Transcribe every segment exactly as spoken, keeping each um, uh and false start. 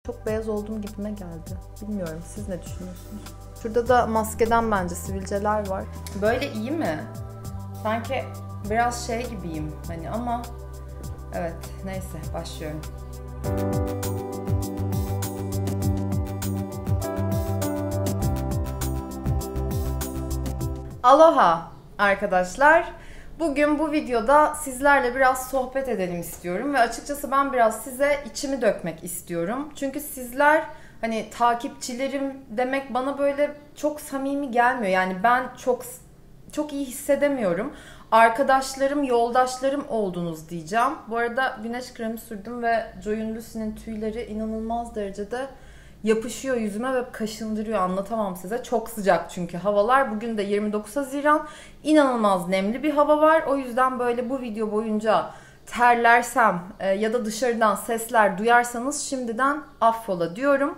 Çok beyaz olduğum gibime geldi. Bilmiyorum, siz ne düşünüyorsunuz? Şurada da maskeden bence sivilceler var. Böyle iyi mi? Sanki biraz şey gibiyim hani ama evet, neyse başlıyorum. Aloha arkadaşlar. Bugün bu videoda sizlerle biraz sohbet edelim istiyorum ve açıkçası ben biraz size içimi dökmek istiyorum. Çünkü sizler hani takipçilerim demek bana böyle çok samimi gelmiyor. Yani ben çok çok iyi hissedemiyorum. Arkadaşlarım, yoldaşlarım oldunuz diyeceğim. Bu arada güneş kremi sürdüm ve Joy'un Lucy'nin tüyleri inanılmaz derecede yapışıyor yüzüme ve kaşındırıyor, anlatamam size. Çok sıcak çünkü havalar. Bugün de yirmi dokuz Haziran. İnanılmaz nemli bir hava var. O yüzden böyle bu video boyunca terlersem e, ya da dışarıdan sesler duyarsanız şimdiden affola diyorum.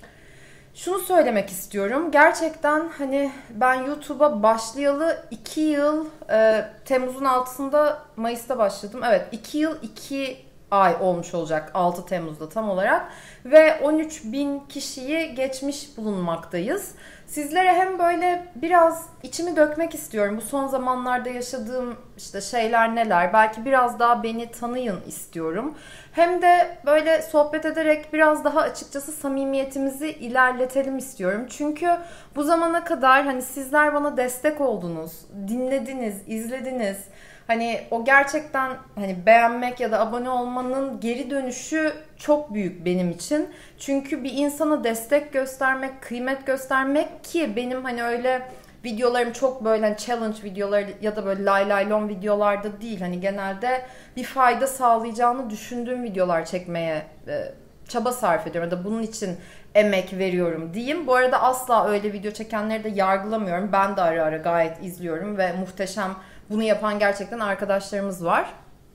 Şunu söylemek istiyorum. Gerçekten hani ben YouTube'a başlayalı iki yıl, e, Temmuz'un altısında, Mayıs'ta başladım. Evet, iki yıl iki ay olmuş olacak altı Temmuz'da tam olarak. Ve on üç bin kişiyi geçmiş bulunmaktayız. Sizlere hem böyle biraz içimi dökmek istiyorum. Bu son zamanlarda yaşadığım işte şeyler neler. Belki biraz daha beni tanıyın istiyorum. Hem de böyle sohbet ederek biraz daha açıkçası samimiyetimizi ilerletelim istiyorum. Çünkü bu zamana kadar hani sizler bana destek oldunuz, dinlediniz, izlediniz. Hani o gerçekten hani beğenmek ya da abone olmanın geri dönüşü çok büyük benim için. Çünkü bir insana destek göstermek, kıymet göstermek, ki benim hani öyle videolarım çok böyle hani challenge videoları ya da böyle lay lay lon videolarda değil. Hani genelde bir fayda sağlayacağını düşündüğüm videolar çekmeye e, çaba sarf ediyorum ya da bunun için emek veriyorum diyeyim. Bu arada asla öyle video çekenleri de yargılamıyorum. Ben de ara ara gayet izliyorum ve muhteşem bunu yapan gerçekten arkadaşlarımız var.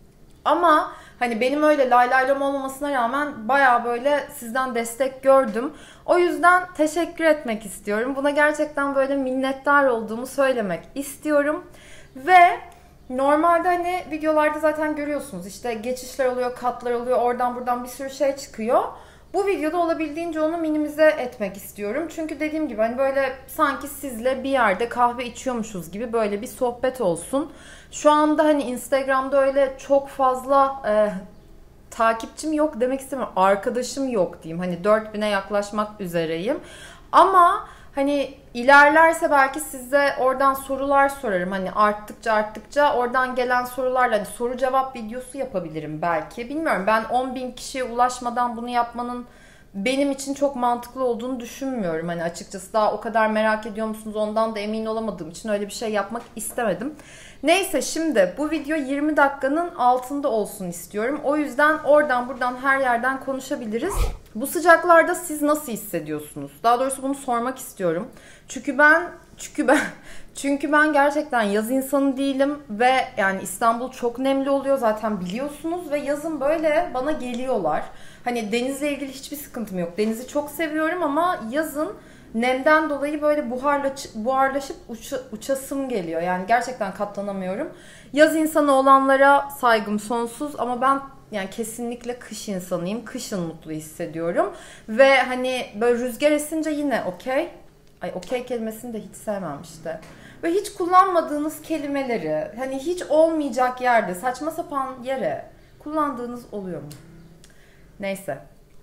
Ama hani benim öyle lay lay lom olmamasına rağmen baya böyle sizden destek gördüm. O yüzden teşekkür etmek istiyorum. Buna gerçekten böyle minnettar olduğumu söylemek istiyorum. Ve normalde hani videolarda zaten görüyorsunuz işte geçişler oluyor, katlar oluyor, oradan buradan bir sürü şey çıkıyor. Bu videoda olabildiğince onu minimize etmek istiyorum. Çünkü dediğim gibi hani böyle sanki sizle bir yerde kahve içiyormuşuz gibi böyle bir sohbet olsun. Şu anda hani Instagram'da öyle çok fazla e, takipçim yok demek istemiyorum. Arkadaşım yok diyeyim. Hani dört bine yaklaşmak üzereyim. Ama hani ilerlerse belki size oradan sorular sorarım. Hani arttıkça arttıkça oradan gelen sorularla hani soru cevap videosu yapabilirim belki. Bilmiyorum, ben on bin kişiye ulaşmadan bunu yapmanın benim için çok mantıklı olduğunu düşünmüyorum. Hani açıkçası daha o kadar merak ediyor musunuz ondan da emin olamadığım için öyle bir şey yapmak istemedim. Neyse, şimdi bu video yirmi dakikanın altında olsun istiyorum. O yüzden oradan buradan her yerden konuşabiliriz. Bu sıcaklarda siz nasıl hissediyorsunuz? Daha doğrusu bunu sormak istiyorum. Çünkü ben çünkü ben çünkü ben gerçekten yaz insanı değilim ve yani İstanbul çok nemli oluyor zaten biliyorsunuz ve yazın böyle bana geliyorlar. Hani denizle ilgili hiçbir sıkıntım yok. Denizi çok seviyorum ama yazın nemden dolayı böyle buharlaş, buharlaşıp uça, uçasım geliyor. Yani gerçekten katlanamıyorum. Yaz insanı olanlara saygım sonsuz ama ben yani kesinlikle kış insanıyım. Kışın mutlu hissediyorum. Ve hani böyle rüzgar esince yine okey. Ay okey kelimesini de hiç sevmem işte. Ve hiç kullanmadığınız kelimeleri hani hiç olmayacak yerde, saçma sapan yere kullandığınız oluyor mu? Neyse.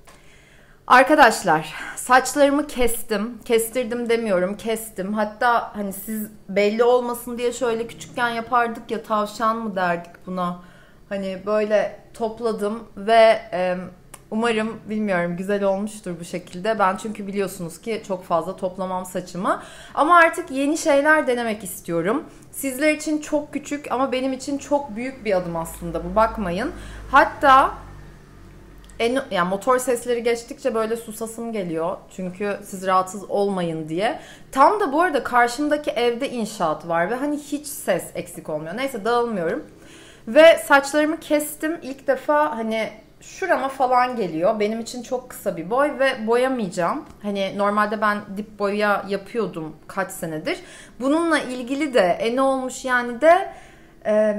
Arkadaşlar, saçlarımı kestim. Kestirdim demiyorum, kestim. Hatta hani siz belli olmasın diye şöyle küçükken yapardık ya, tavşan mı derdik buna. Hani böyle topladım ve e, umarım, bilmiyorum, güzel olmuştur bu şekilde. Ben çünkü biliyorsunuz ki çok fazla toplamam saçımı. Ama artık yeni şeyler denemek istiyorum. Sizler için çok küçük ama benim için çok büyük bir adım aslında bu, bakmayın. Hatta En, yani motor sesleri geçtikçe böyle susasım geliyor. Çünkü siz rahatsız olmayın diye. Tam da bu arada karşımdaki evde inşaat var ve hani hiç ses eksik olmuyor. Neyse, dağılmıyorum. Ve saçlarımı kestim. İlk defa hani şurama falan geliyor. Benim için çok kısa bir boy ve boyamayacağım. Hani normalde ben dip boya yapıyordum kaç senedir. Bununla ilgili de e ne olmuş yani de... E,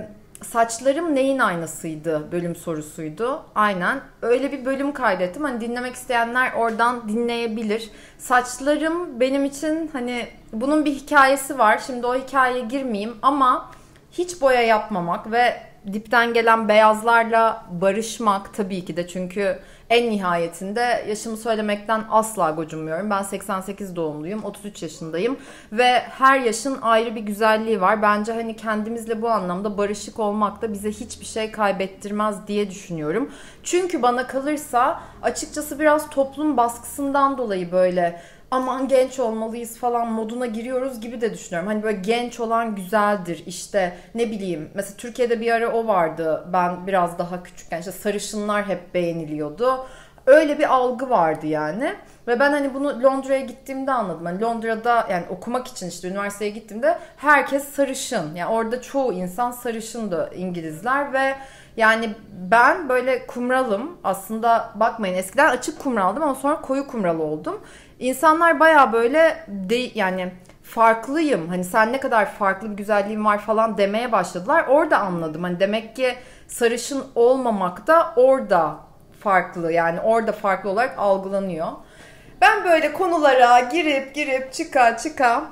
saçlarım neyin aynasıydı bölüm sorusuydu. Aynen öyle bir bölüm kaydettim. Hani dinlemek isteyenler oradan dinleyebilir. Saçlarım benim için hani bunun bir hikayesi var. Şimdi o hikayeye girmeyeyim ama hiç boya yapmamak ve dipten gelen beyazlarla barışmak tabii ki de, çünkü en nihayetinde yaşımı söylemekten asla gocunmuyorum. Ben seksen sekiz doğumluyum, otuz üç yaşındayım ve her yaşın ayrı bir güzelliği var. Bence hani kendimizle bu anlamda barışık olmak da bize hiçbir şey kaybettirmez diye düşünüyorum. Çünkü bana kalırsa açıkçası biraz toplum baskısından dolayı böyle aman genç olmalıyız falan moduna giriyoruz gibi de düşünüyorum. Hani böyle genç olan güzeldir işte, ne bileyim. Mesela Türkiye'de bir ara o vardı. Ben biraz daha küçükken işte sarışınlar hep beğeniliyordu. Öyle bir algı vardı yani. Ve ben hani bunu Londra'ya gittiğimde anladım. Hani Londra'da yani okumak için işte üniversiteye gittiğimde herkes sarışın. Yani orada çoğu insan sarışındı, İngilizler ve yani ben böyle kumralım. Aslında bakmayın, eskiden açık kumraldım ama sonra koyu kumral oldum. İnsanlar baya böyle de, yani farklıyım. Hani sen ne kadar farklı bir güzelliğin var falan demeye başladılar. Orada anladım. Hani demek ki sarışın olmamak da orada farklı. Yani orada farklı olarak algılanıyor. Ben böyle konulara girip girip çıka çıka,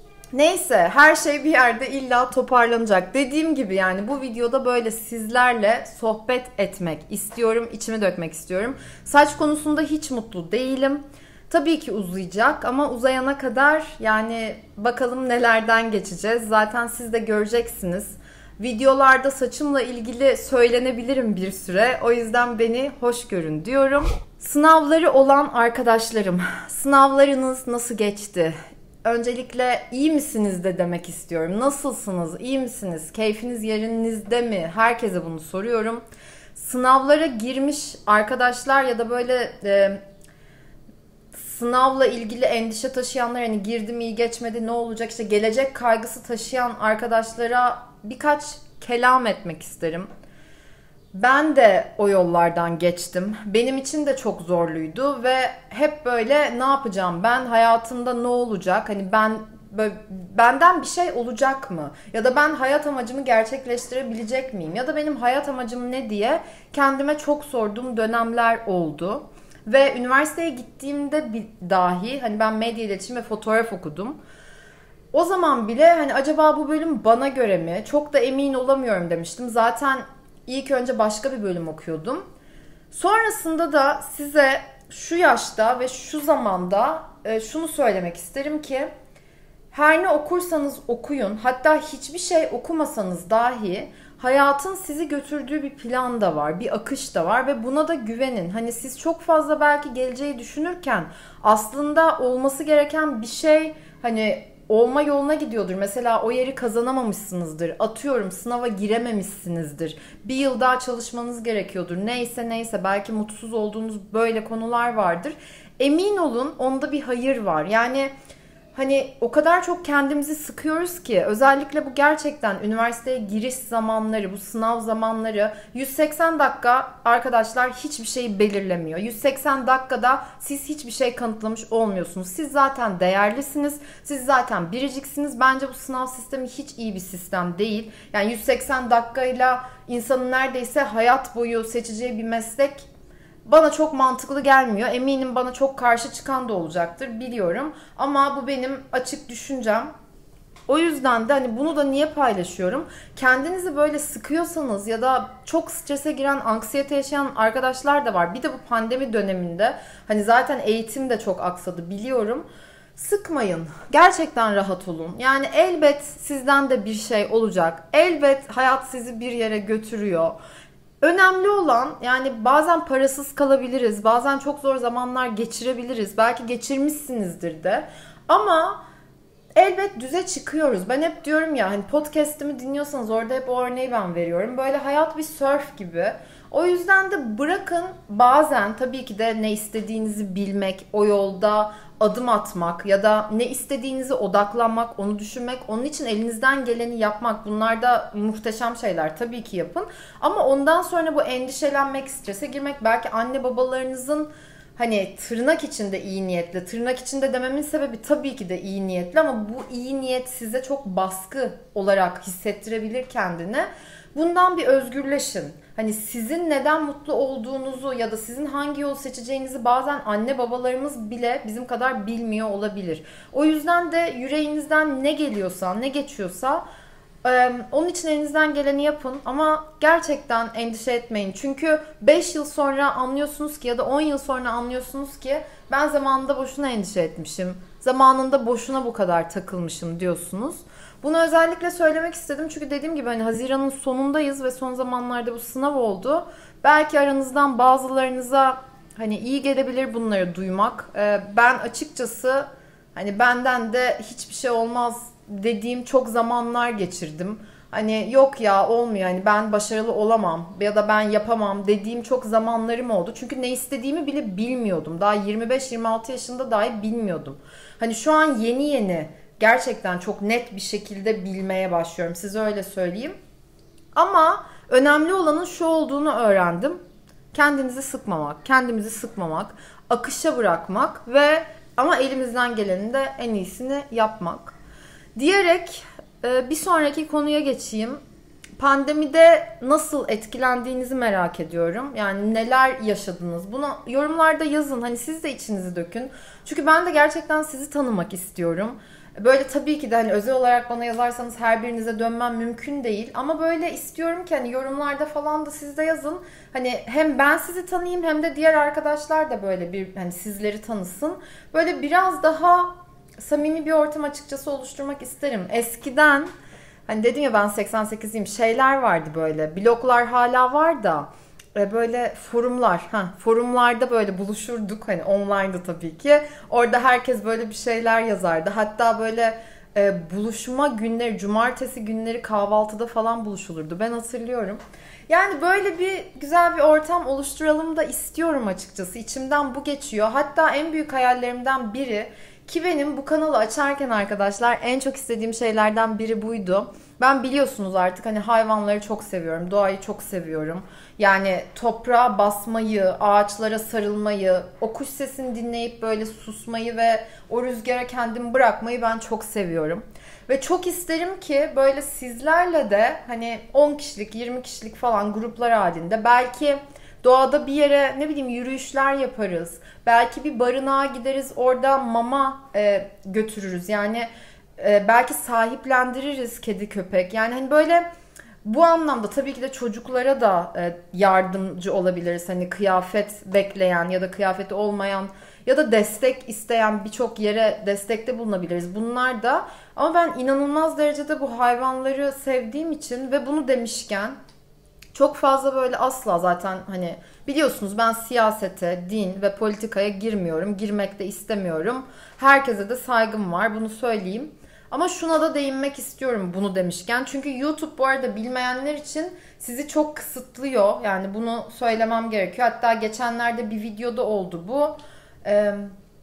neyse her şey bir yerde illa toparlanacak. Dediğim gibi yani bu videoda böyle sizlerle sohbet etmek istiyorum. İçimi dökmek istiyorum. Saç konusunda hiç mutlu değilim. Tabii ki uzayacak ama uzayana kadar yani bakalım nelerden geçeceğiz. Zaten siz de göreceksiniz. Videolarda saçımla ilgili söylenebilirim bir süre. O yüzden beni hoş görün diyorum. Sınavları olan arkadaşlarım, sınavlarınız nasıl geçti? Öncelikle iyi misiniz de demek istiyorum. Nasılsınız? İyi misiniz? Keyfiniz yerinizde mi? Herkese bunu soruyorum. Sınavlara girmiş arkadaşlar ya da böyle e, sınavla ilgili endişe taşıyanlar, hani girdim iyi geçmedi ne olacak, işte gelecek kaygısı taşıyan arkadaşlara birkaç kelam etmek isterim. Ben de o yollardan geçtim. Benim için de çok zorluydu ve hep böyle ne yapacağım ben, hayatımda ne olacak, hani ben böyle, benden bir şey olacak mı ya da ben hayat amacımı gerçekleştirebilecek miyim ya da benim hayat amacım ne diye kendime çok sorduğum dönemler oldu. Ve üniversiteye gittiğimde bir dahi hani ben medya iletişim ve fotoğraf okudum. O zaman bile hani acaba bu bölüm bana göre mi? Çok da emin olamıyorum demiştim. Zaten ilk önce başka bir bölüm okuyordum. Sonrasında da size şu yaşta ve şu zamanda şunu söylemek isterim ki her ne okursanız okuyun, hatta hiçbir şey okumasanız dahi hayatın sizi götürdüğü bir plan da var, bir akış da var ve buna da güvenin. Hani siz çok fazla belki geleceği düşünürken aslında olması gereken bir şey hani olma yoluna gidiyordur. Mesela o yeri kazanamamışsınızdır. Atıyorum sınava girememişsinizdir. Bir yıl daha çalışmanız gerekiyordur. Neyse neyse belki mutsuz olduğunuz böyle konular vardır. Emin olun onda bir hayır var. Yani hani o kadar çok kendimizi sıkıyoruz ki, özellikle bu gerçekten üniversiteye giriş zamanları, bu sınav zamanları yüz seksen dakika arkadaşlar hiçbir şeyi belirlemiyor. yüz seksen dakikada siz hiçbir şey kanıtlamış olmuyorsunuz. Siz zaten değerlisiniz, siz zaten biriciksiniz. Bence bu sınav sistemi hiç iyi bir sistem değil. Yani yüz seksen dakikayla insanın neredeyse hayat boyu seçeceği bir meslek bana çok mantıklı gelmiyor. Eminim bana çok karşı çıkan da olacaktır, biliyorum. Ama bu benim açık düşüncem. O yüzden de hani bunu da niye paylaşıyorum? Kendinizi böyle sıkıyorsanız ya da çok strese giren, anksiyete yaşayan arkadaşlar da var. Bir de bu pandemi döneminde hani zaten eğitim de çok aksadı, biliyorum. Sıkmayın. Gerçekten rahat olun. Yani elbet sizden de bir şey olacak. Elbet hayat sizi bir yere götürüyor. Önemli olan, yani bazen parasız kalabiliriz, bazen çok zor zamanlar geçirebiliriz, belki geçirmişsinizdir de ama elbet düze çıkıyoruz. Ben hep diyorum ya, hani podcast'imi dinliyorsanız orada hep o örneği ben veriyorum. Böyle hayat bir surf gibi. O yüzden de bırakın, bazen tabii ki de ne istediğinizi bilmek, o yolda adım atmak ya da ne istediğinizi odaklanmak, onu düşünmek, onun için elinizden geleni yapmak, bunlar da muhteşem şeyler, tabii ki yapın. Ama ondan sonra bu endişelenmek, strese girmek, belki anne babalarınızın hani tırnak içinde iyi niyetli, tırnak içinde dememin sebebi tabii ki de iyi niyetli ama bu iyi niyet size çok baskı olarak hissettirebilir kendini. Bundan bir özgürleşin. Hani sizin neden mutlu olduğunuzu ya da sizin hangi yolu seçeceğinizi bazen anne babalarımız bile bizim kadar bilmiyor olabilir. O yüzden de yüreğinizden ne geliyorsa, ne geçiyorsa onun için elinizden geleni yapın ama gerçekten endişe etmeyin. Çünkü beş yıl sonra anlıyorsunuz ki ya da on yıl sonra anlıyorsunuz ki ben zamanında boşuna endişe etmişim. Zamanında boşuna bu kadar takılmışım diyorsunuz. Bunu özellikle söylemek istedim çünkü dediğim gibi hani Haziran'ın sonundayız ve son zamanlarda bu sınav oldu. Belki aranızdan bazılarınıza hani iyi gelebilir bunları duymak. Ben açıkçası hani benden de hiçbir şey olmaz dediğim çok zamanlar geçirdim. Hani yok ya olmuyor hani ben başarılı olamam ya da ben yapamam dediğim çok zamanlarım oldu. Çünkü ne istediğimi bile bilmiyordum. Daha yirmi beş yirmi altı yaşında dahi bilmiyordum. Hani şu an yeni yeni gerçekten çok net bir şekilde bilmeye başlıyorum. Size öyle söyleyeyim. Ama önemli olanın şu olduğunu öğrendim. Kendinizi sıkmamak, kendimizi sıkmamak, akışa bırakmak ve ama elimizden gelenin de en iyisini yapmak. Diyerek bir sonraki konuya geçeyim. Pandemide nasıl etkilendiğinizi merak ediyorum. Yani neler yaşadınız? Bunu yorumlarda yazın. Hani siz de içinizi dökün. Çünkü ben de gerçekten sizi tanımak istiyorum. Böyle tabii ki de hani özel olarak bana yazarsanız her birinize dönmem mümkün değil. Ama böyle istiyorum ki hani yorumlarda falan da siz de yazın. Hani hem ben sizi tanıyayım hem de diğer arkadaşlar da böyle bir hani sizleri tanısın. Böyle biraz daha samimi bir ortam açıkçası oluşturmak isterim. Eskiden hani dedim ya ben seksen sekizliyim şeyler vardı böyle. Bloglar hala var da böyle forumlar. Heh, forumlarda böyle buluşurduk. Hani online'da tabii ki. Orada herkes böyle bir şeyler yazardı. Hatta böyle e, buluşma günleri, cumartesi günleri kahvaltıda falan buluşulurdu. Ben hatırlıyorum. Yani böyle bir güzel bir ortam oluşturalım da istiyorum açıkçası. İçimden bu geçiyor. Hatta en büyük hayallerimden biri ki benim bu kanalı açarken arkadaşlar en çok istediğim şeylerden biri buydu. Ben biliyorsunuz artık hani hayvanları çok seviyorum, doğayı çok seviyorum. Yani toprağa basmayı, ağaçlara sarılmayı, o kuş sesini dinleyip böyle susmayı ve o rüzgara kendimi bırakmayı ben çok seviyorum. Ve çok isterim ki böyle sizlerle de hani on kişilik, yirmi kişilik falan gruplar halinde belki doğada bir yere ne bileyim yürüyüşler yaparız. Belki bir barınağa gideriz orada mama e, götürürüz. Yani e, belki sahiplendiririz kedi köpek. Yani hani böyle bu anlamda tabii ki de çocuklara da e, yardımcı olabiliriz. Hani kıyafet bekleyen ya da kıyafeti olmayan ya da destek isteyen birçok yere destekte bulunabiliriz. Bunlar da ama ben inanılmaz derecede bu hayvanları sevdiğim için ve bunu demişken çok fazla böyle asla zaten hani biliyorsunuz ben siyasete, din ve politikaya girmiyorum. Girmek de istemiyorum. Herkese de saygım var bunu söyleyeyim. Ama şuna da değinmek istiyorum bunu demişken. Çünkü YouTube bu arada bilmeyenler için sizi çok kısıtlıyor. Yani bunu söylemem gerekiyor. Hatta geçenlerde bir videoda oldu bu. Ee,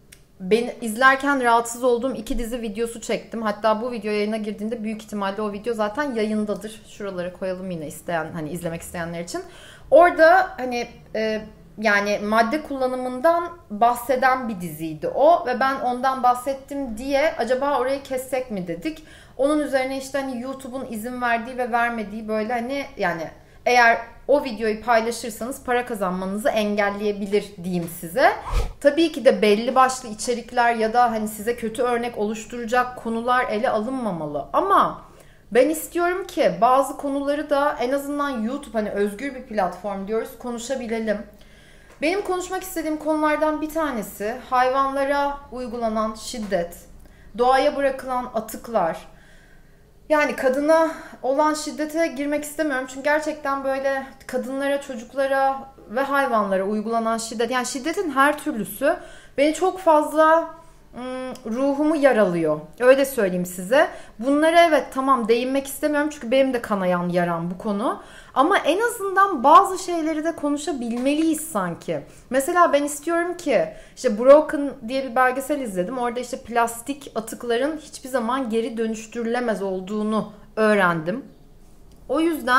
Ben izlerken rahatsız olduğum iki dizi videosu çektim. Hatta bu video yayına girdiğinde büyük ihtimalle o video zaten yayındadır. Şuralara koyalım yine isteyen hani izlemek isteyenler için. Orada hani e, yani madde kullanımından bahseden bir diziydi o ve ben ondan bahsettim diye acaba orayı kessek mi dedik. Onun üzerine işte hani YouTube'un izin verdiği ve vermediği böyle hani yani eğer o videoyu paylaşırsanız para kazanmanızı engelleyebilir diyeyim size. Tabii ki de belli başlı içerikler ya da hani size kötü örnek oluşturacak konular ele alınmamalı. Ama ben istiyorum ki bazı konuları da en azından YouTube hani özgür bir platform diyoruz konuşabilelim. Benim konuşmak istediğim konulardan bir tanesi hayvanlara uygulanan şiddet, doğaya bırakılan atıklar. Yani kadına olan şiddete girmek istemiyorum. Çünkü gerçekten böyle kadınlara, çocuklara ve hayvanlara uygulanan şiddet. Yani şiddetin her türlüsü beni çok fazla ruhumu yaralıyor. Öyle söyleyeyim size. Bunlara evet tamam değinmek istemiyorum. Çünkü benim de kanayan yaram bu konu. Ama en azından bazı şeyleri de konuşabilmeliyiz sanki. Mesela ben istiyorum ki işte Broken diye bir belgesel izledim. Orada işte plastik atıkların hiçbir zaman geri dönüştürülemez olduğunu öğrendim. O yüzden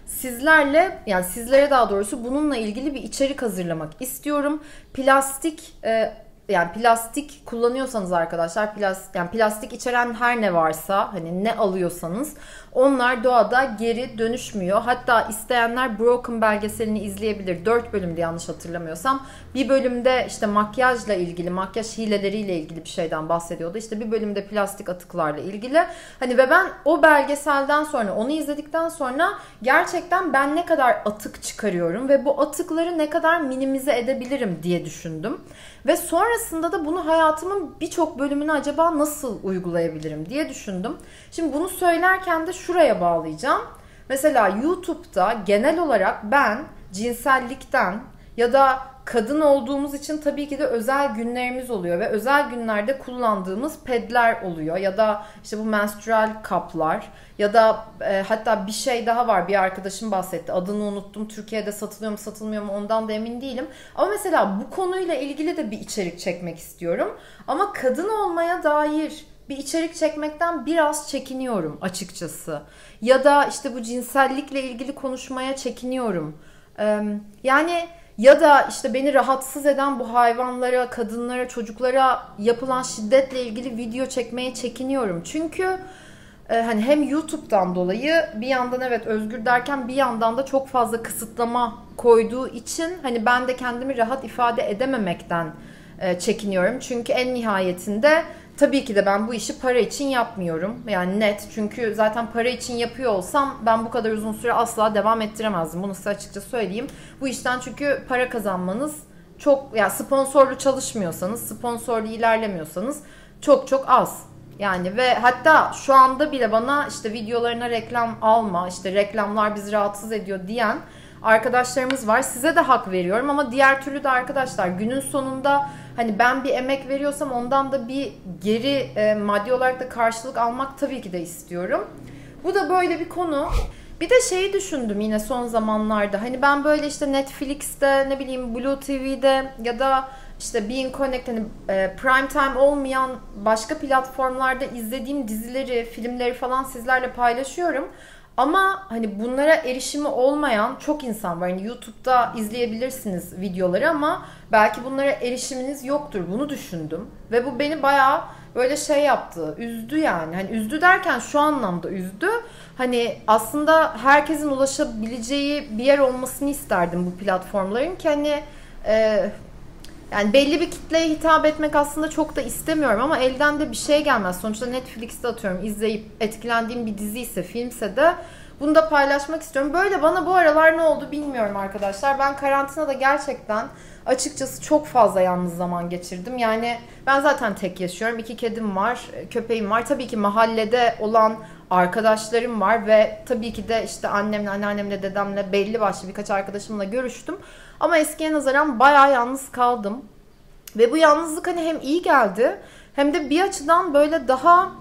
sizlerle, yani sizlere daha doğrusu bununla ilgili bir içerik hazırlamak istiyorum. Plastik e, yani plastik kullanıyorsanız arkadaşlar, plastik, yani plastik içeren her ne varsa, hani ne alıyorsanız onlar doğada geri dönüşmüyor. Hatta isteyenler Broken belgeselini izleyebilir. dört bölümde yanlış hatırlamıyorsam. Bir bölümde işte makyajla ilgili, makyaj hileleriyle ilgili bir şeyden bahsediyordu. İşte bir bölümde plastik atıklarla ilgili. Hani ve ben o belgeselden sonra, onu izledikten sonra gerçekten ben ne kadar atık çıkarıyorum ve bu atıkları ne kadar minimize edebilirim diye düşündüm. Ve sonrasında da bunu hayatımın birçok bölümüne acaba nasıl uygulayabilirim diye düşündüm. Şimdi bunu söylerken de şuraya bağlayacağım. Mesela YouTube'da genel olarak ben cinsellikten ya da kadın olduğumuz için tabii ki de özel günlerimiz oluyor ve özel günlerde kullandığımız pedler oluyor ya da işte bu menstrual kaplar ya da e, hatta bir şey daha var, bir arkadaşım bahsetti, adını unuttum, Türkiye'de satılıyor mu satılmıyor mu ondan da emin değilim, ama mesela bu konuyla ilgili de bir içerik çekmek istiyorum ama kadın olmaya dair bir içerik çekmekten biraz çekiniyorum açıkçası. Ya da işte bu cinsellikle ilgili konuşmaya çekiniyorum. Ee, yani ya da işte beni rahatsız eden bu hayvanlara, kadınlara, çocuklara yapılan şiddetle ilgili video çekmeye çekiniyorum. Çünkü e, hani hem YouTube'dan dolayı bir yandan evet özgür derken bir yandan da çok fazla kısıtlama koyduğu için hani ben de kendimi rahat ifade edememekten e, çekiniyorum. Çünkü en nihayetinde tabii ki de ben bu işi para için yapmıyorum. Yani net. Çünkü zaten para için yapıyor olsam ben bu kadar uzun süre asla devam ettiremezdim. Bunu size açıkça söyleyeyim. Bu işten çünkü para kazanmanız çok, yani sponsorlu çalışmıyorsanız, sponsorlu ilerlemiyorsanız çok çok az. Yani ve hatta şu anda bile bana işte videolarına reklam alma, işte reklamlar bizi rahatsız ediyor diyen arkadaşlarımız var. Size de hak veriyorum ama diğer türlü de arkadaşlar günün sonunda hani ben bir emek veriyorsam ondan da bir geri e, maddi olarak da karşılık almak tabii ki de istiyorum. Bu da böyle bir konu. Bir de şeyi düşündüm yine son zamanlarda. Hani ben böyle işte Netflix'te, ne bileyim Blue T V'de ya da işte Being Connect, hani e, prime time olmayan başka platformlarda izlediğim dizileri, filmleri falan sizlerle paylaşıyorum. Ama hani bunlara erişimi olmayan çok insan var. Yani YouTube'da izleyebilirsiniz videoları ama belki bunlara erişiminiz yoktur. Bunu düşündüm. Ve bu beni bayağı böyle şey yaptı. Üzdü yani. Hani üzdü derken şu anlamda üzdü. Hani aslında herkesin ulaşabileceği bir yer olmasını isterdim bu platformların ki hani e, yani belli bir kitleye hitap etmek aslında çok da istemiyorum ama elden de bir şey gelmez. Sonuçta Netflix'te atıyorum izleyip etkilendiğim bir dizi ise, filmse de bunu da paylaşmak istiyorum. Böyle bana bu aralar ne oldu bilmiyorum arkadaşlar. Ben karantinada gerçekten açıkçası çok fazla yalnız zaman geçirdim. Yani ben zaten tek yaşıyorum. İki kedim var, köpeğim var. Tabii ki mahallede olan arkadaşlarım var ve tabii ki de işte annemle, anneannemle, dedemle, belli başlı birkaç arkadaşımla görüştüm. Ama eskiye nazaran bayağı yalnız kaldım. Ve bu yalnızlık hani hem iyi geldi hem de bir açıdan böyle daha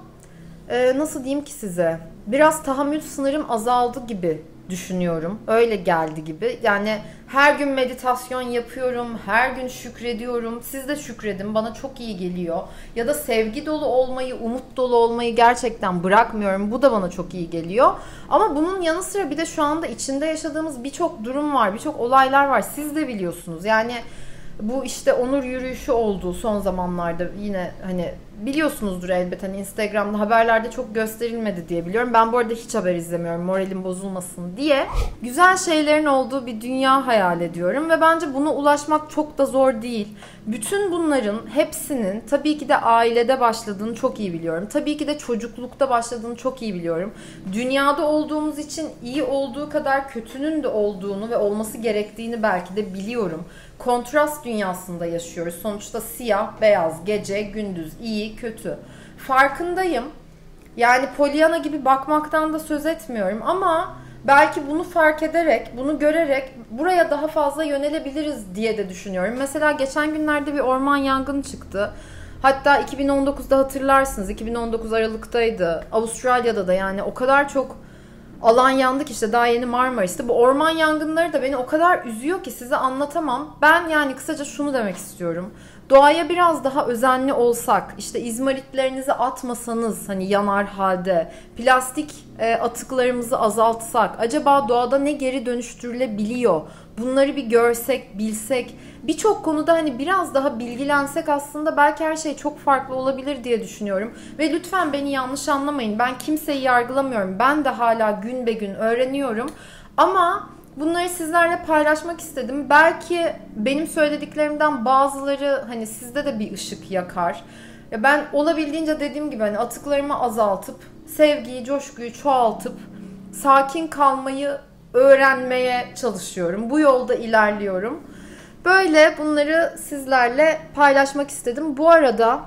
e, nasıl diyeyim ki size, biraz tahammül sınırım azaldı gibi düşünüyorum. Öyle geldi gibi. Yani her gün meditasyon yapıyorum, her gün şükrediyorum. Siz de şükredin, bana çok iyi geliyor. Ya da sevgi dolu olmayı, umut dolu olmayı gerçekten bırakmıyorum. Bu da bana çok iyi geliyor. Ama bunun yanı sıra bir de şu anda içinde yaşadığımız birçok durum var, birçok olaylar var. Siz de biliyorsunuz. Yani bu işte onur yürüyüşü oldu son zamanlarda, yine hani biliyorsunuzdur elbet, hani Instagram'da haberlerde çok gösterilmedi diye biliyorum. Ben bu arada hiç haber izlemiyorum moralim bozulmasın diye. Güzel şeylerin olduğu bir dünya hayal ediyorum ve bence buna ulaşmak çok da zor değil. Bütün bunların hepsinin tabii ki de ailede başladığını çok iyi biliyorum. Tabii ki de çocuklukta başladığını çok iyi biliyorum. Dünyada olduğumuz için iyi olduğu kadar kötünün de olduğunu ve olması gerektiğini belki de biliyorum. Kontrast dünyasında yaşıyoruz. Sonuçta siyah, beyaz, gece, gündüz, iyi, kötü. Farkındayım. Yani Pollyanna gibi bakmaktan da söz etmiyorum ama belki bunu fark ederek, bunu görerek buraya daha fazla yönelebiliriz diye de düşünüyorum. Mesela geçen günlerde bir orman yangını çıktı. Hatta iki bin on dokuzda hatırlarsınız. iki bin on dokuz Aralık'taydı. Avustralya'da da yani o kadar çok alan yandık, işte daha yeni Marmaris'te. Bu orman yangınları da beni o kadar üzüyor ki size anlatamam. Ben yani kısaca şunu demek istiyorum. doğaya biraz daha özenli olsak, işte izmaritlerinizi atmasanız hani yanar halde, plastik e, atıklarımızı azaltsak, acaba doğada ne geri dönüştürülebiliyor? Bunları bir görsek, bilsek, birçok konuda hani biraz daha bilgilensek aslında belki her şey çok farklı olabilir diye düşünüyorum. Ve lütfen beni yanlış anlamayın. Ben kimseyi yargılamıyorum. Ben de hala gün be gün öğreniyorum. Ama bunları sizlerle paylaşmak istedim. Belki benim söylediklerimden bazıları hani sizde de bir ışık yakar. Ya ben olabildiğince dediğim gibi hani atıklarımı azaltıp, sevgiyi, coşkuyu çoğaltıp, sakin kalmayı öğrenmeye çalışıyorum. Bu yolda ilerliyorum. Böyle bunları sizlerle paylaşmak istedim. Bu arada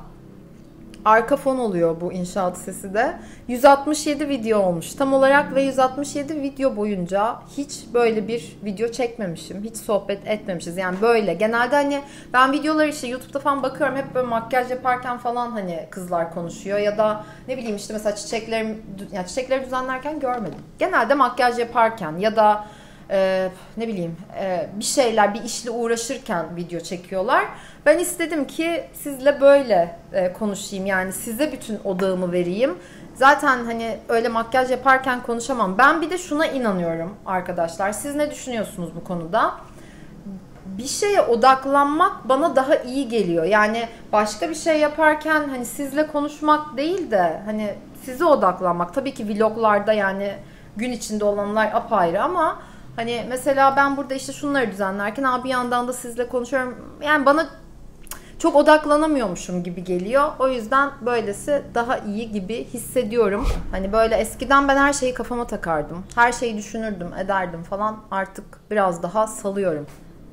arka fon oluyor bu inşaat sesi de. yüz altmış yedi video olmuş tam olarak ve yüz altmış yedi video boyunca hiç böyle bir video çekmemişim. Hiç sohbet etmemişiz. Yani böyle. Genelde hani ben videoları işte YouTube'da falan bakıyorum. Hep böyle makyaj yaparken falan hani kızlar konuşuyor. Ya da ne bileyim işte mesela çiçeklerim, yani çiçekleri düzenlerken görmedim. Genelde makyaj yaparken ya da Ee, ne bileyim e, bir şeyler, bir işle uğraşırken video çekiyorlar. Ben istedim ki sizle böyle e, konuşayım, yani size bütün odağımı vereyim. Zaten hani öyle makyaj yaparken konuşamam. Ben bir de şuna inanıyorum arkadaşlar. Siz ne düşünüyorsunuz bu konuda? Bir şeye odaklanmak bana daha iyi geliyor. Yani başka bir şey yaparken hani sizle konuşmak değil de hani size odaklanmak. Tabii ki vloglarda yani gün içinde olanlar apayrı ama hani mesela ben burada işte şunları düzenlerken abi bir yandan da sizle konuşuyorum. Yani bana çok odaklanamıyormuşum gibi geliyor. O yüzden böylesi daha iyi gibi hissediyorum. Hani böyle eskiden ben her şeyi kafama takardım. Her şeyi düşünürdüm, ederdim falan. Artık biraz daha salıyorum.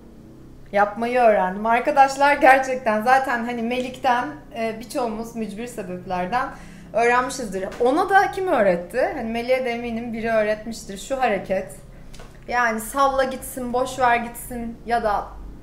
Yapmayı öğrendim. Arkadaşlar gerçekten zaten hani Melik'ten birçoğumuz mücbir sebeplerden öğrenmişizdir. Ona da kim öğretti? Hani Melik'e de eminim biri öğretmiştir. Şu hareket. Yani salla gitsin, boş ver gitsin ya da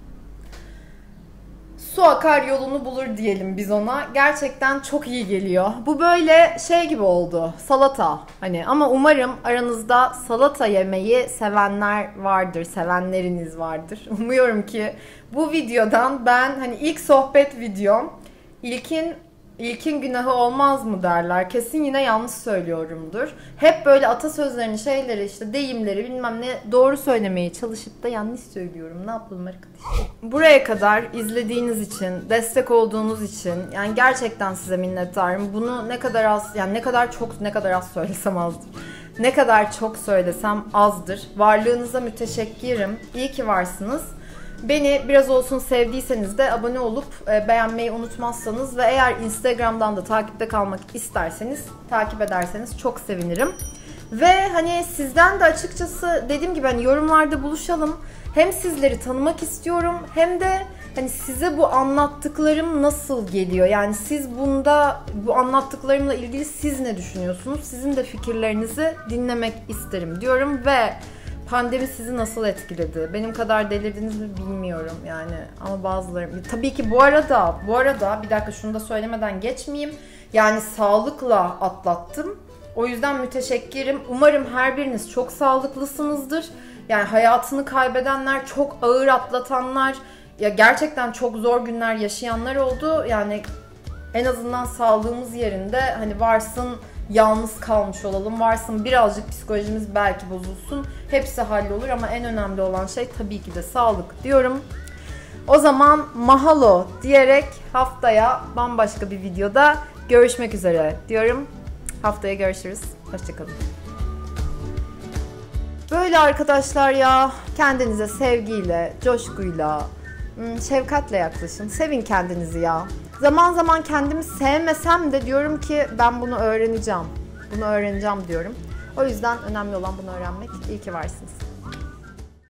su akar yolunu bulur diyelim biz ona. Gerçekten çok iyi geliyor. Bu böyle şey gibi oldu. Salata. Hani ama umarım aranızda salata yemeyi sevenler vardır, sevenleriniz vardır. Umuyorum ki bu videodan ben hani ilk sohbet videom, ilkin İlkin günahı olmaz mı derler. Kesin yine yanlış söylüyorumdur. Hep böyle atasözlerini, şeyleri, işte deyimleri bilmem ne doğru söylemeye çalışıp da yanlış söylüyorum. Ne yapalım arkadaşlar? Buraya kadar izlediğiniz için, destek olduğunuz için yani gerçekten size minnettarım. Bunu ne kadar az, yani ne kadar çok, ne kadar az söylesem azdır. Ne kadar çok söylesem azdır. Varlığınıza müteşekkirim. İyi ki varsınız. Beni biraz olsun sevdiyseniz de abone olup beğenmeyi unutmazsanız ve eğer Instagram'dan da takipte kalmak isterseniz takip ederseniz çok sevinirim. Ve hani sizden de açıkçası dediğim gibi hani yorumlarda buluşalım. Hem sizleri tanımak istiyorum hem de hani size bu anlattıklarım nasıl geliyor? Yani siz bunda, bu anlattıklarımla ilgili siz ne düşünüyorsunuz? Sizin de fikirlerinizi dinlemek isterim diyorum ve pandemi sizi nasıl etkiledi? Benim kadar delirdiniz mi bilmiyorum yani ama bazıları... Tabii ki bu arada, bu arada bir dakika şunu da söylemeden geçmeyeyim. Yani sağlıkla atlattım. O yüzden müteşekkirim. Umarım her biriniz çok sağlıklısınızdır. Yani hayatını kaybedenler, çok ağır atlatanlar, ya gerçekten çok zor günler yaşayanlar oldu. Yani en azından sağlığımız yerinde, hani varsın yalnız kalmış olalım, varsın birazcık psikolojimiz belki bozulsun. Hepsi hallolur ama en önemli olan şey tabii ki de sağlık diyorum. O zaman mahalo diyerek haftaya bambaşka bir videoda görüşmek üzere diyorum. Haftaya görüşürüz. Hoşçakalın. Böyle arkadaşlar ya, kendinize sevgiyle, coşkuyla, şefkatle yaklaşın. Sevin kendinizi ya. Zaman zaman kendimi sevmesem de diyorum ki ben bunu öğreneceğim. Bunu öğreneceğim diyorum. O yüzden önemli olan bunu öğrenmek. İyi ki varsınız.